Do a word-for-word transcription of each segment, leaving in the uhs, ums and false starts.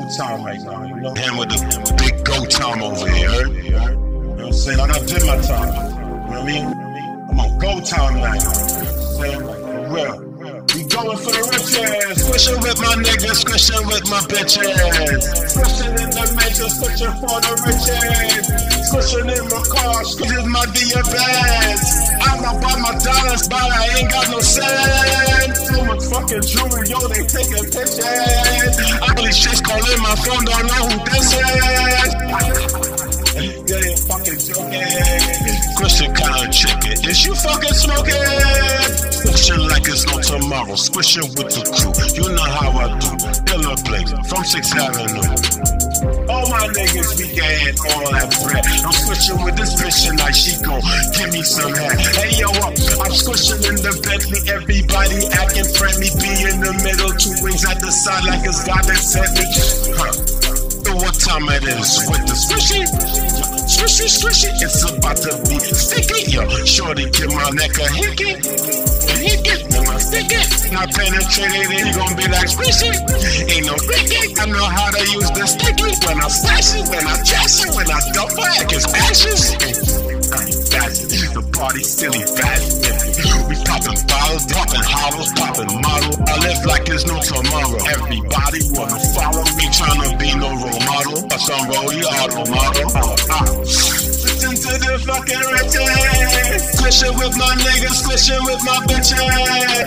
time right now, you know? Him with the big go time over here, heard? You know what I'm saying? I done did my time. You know what I mean? I'm on go time now. You know what I'm saying? For real. We going for the riches. Squishing with my niggas, squishing with my bitches. Squishing in the mansion, squishing for the riches. Squishing in my car, squishing my D B's. I'm about my dollars, but I ain't got no sense. Too much fucking jewelry, yo, they taking pictures. I really shit's calling my phone, don't know who this is. Yeah, you fucking joking. Squishing kind of chicken. Is you fucking smoking? Squishing like it's no tomorrow. Squishing with the crew. You know how I do. Killer Blake from sixth Avenue. All my niggas be getting all that bread. I'm squishing with this bitch and like she gon' give me some head. Hey yo, up, I'm squishing in the Bentley. Everybody acting friendly. Be in the middle, two wings at the side like it's God that sent me. Huh. What time it is with the squishy, squishy, squishy. It's about to be sticky, yo. Shorty give my neck a hickey, a hickey, then I stick it. Not penetrated, then you gon' be like squishy. Ain't no ricky. I know how to use the sticky when I slash it, when I trash it, when I dump it, it's ashes. I ain't fashion, the party's silly fashion. We poppin' bottles, poppin' hollows, poppin' model. I live like there's no tomorrow. Everybody wanna follow me, tryna be no role model. But some roadie auto model. Oh, oh. Listen to the fucking riches. Squishing with my niggas, squishing with my bitches.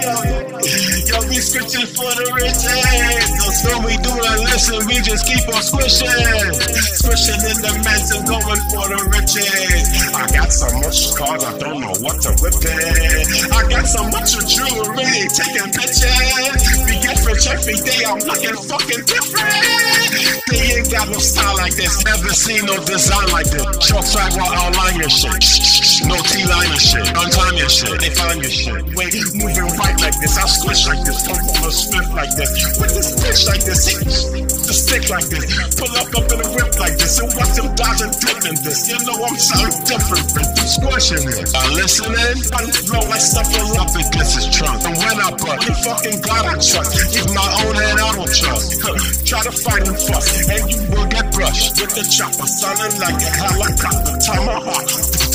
Yo, we squishing for the riches. No so we do not listen, we just keep on squishing. Squishing in the mansion, going for the riches. I got so much cars, I don't know what to whip it. I got so much of jewelry, taking pictures. We get rich every day, I'm looking fucking different. They ain't got no style like this, never seen no design like this. Short track while outline your shit. No T-line your shit, untime your shit, they find your shit. Wait, moving right like this, I squish like this, pump on a spit like this. With this bitch like this, the stick like this. Pull up up in a whip like this, and watch them dodge and dip in this. You know I'm something different, but you squishing it. I'm listening, I flow like something up against his trunk. And when I butt, you fucking God I trust. Even my own head I don't trust. Try to fight and fuss, and you will get brushed with the chopper, sounding like a helicopter. Tomahawk.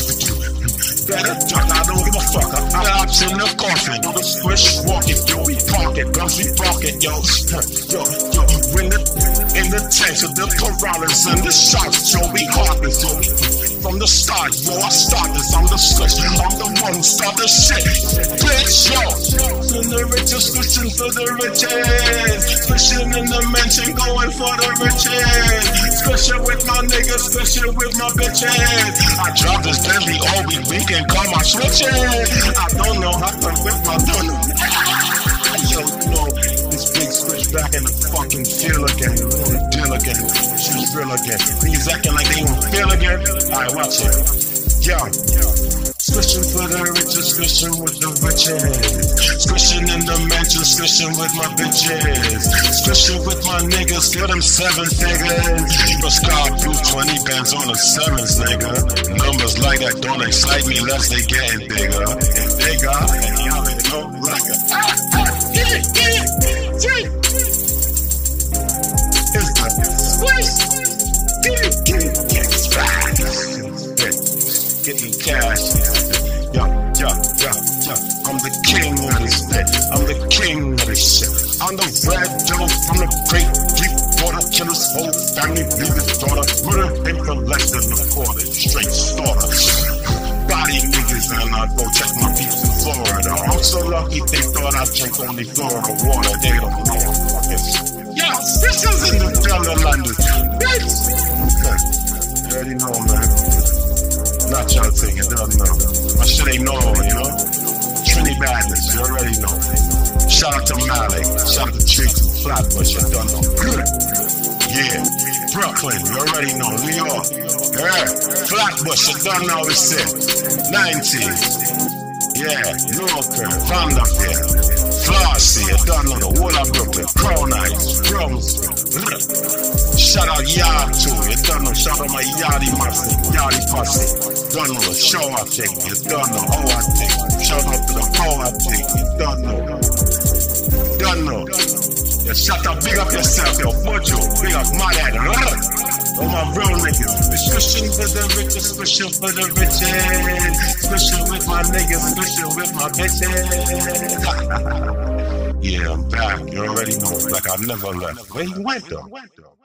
Better duck, I don't give a fuck. I got ops in the coffin. The squish walk it, yo, we park it, guns we park it, yo. Yo, yo, in the, in the tanks of the Corrales and the shots, yo, we heartless, yo. From the start, yo, I start this, I'm the squish. I'm the one who start the shit. Bitch, yo. In the riches, squishing for the riches. Squishing in the mansion, going for the riches. Squishing with my niggas, squishing with my bitches. I drop this Bentley all week, we can call my switches. I don't know how to whip my donut. Yo, yo, this big switch back in the fucking field again. You know the deal again. She's real again. Niggas acting like they won't feel again. Alright, watch it. Yo. Squishing for the riches, squishing with the riches. Squishing in the mansion, squishing with my bitches. Squishing with my niggas, get them seven figures. The scar blue twenty bands on the sevens, nigga. Numbers like that don't excite me unless they getting bigger. And bigger, and y'all ain't no record. Ah, ah, get it, get it, get it. It's the squish. Get it, get it, get it, get it. Getting cash, yo, yo, yo, yo. I'm the king of this shit. I'm the king of this shit. I'm the red devil from the great deep water. Kill his whole family, leave his daughter. Murder him for less than a quarter. Straight slaughter. Body niggas and I go check my peeps in Florida. I'm so lucky they thought I drink only Florida water. They don't know I'm fucking. Yo, this is in the Delta London. Bitch. You already know, man. Not y'all thing, you don't know. My shit ain't normal, you know? Trinity Badness, you already know. Shout out to Malik, shout out to Trees and Flatbush, you don't know. Yeah, Brooklyn, you already know. New York, yeah. Flatbush, you don't know it's it. nineties, yeah. Northern, Van up here. Flossie, you don't know the whole of Brooklyn. Crown Heights, Brownsville. Shout out Yard too, you don't know. Shout out my Yardy Master, Yardy Posse. Don't know the show I take, you don't know how I take. Shout out to the how I take, you don't know. Don't know. You Shut up, big up yourself, yo, Bojo. Big up my dad. All my real niggas. Squishing for the riches, squishing for the riches. Squishing with my niggas, squishing with my bitches. Yeah, I'm back. You already know. Like I never left. Where he went though?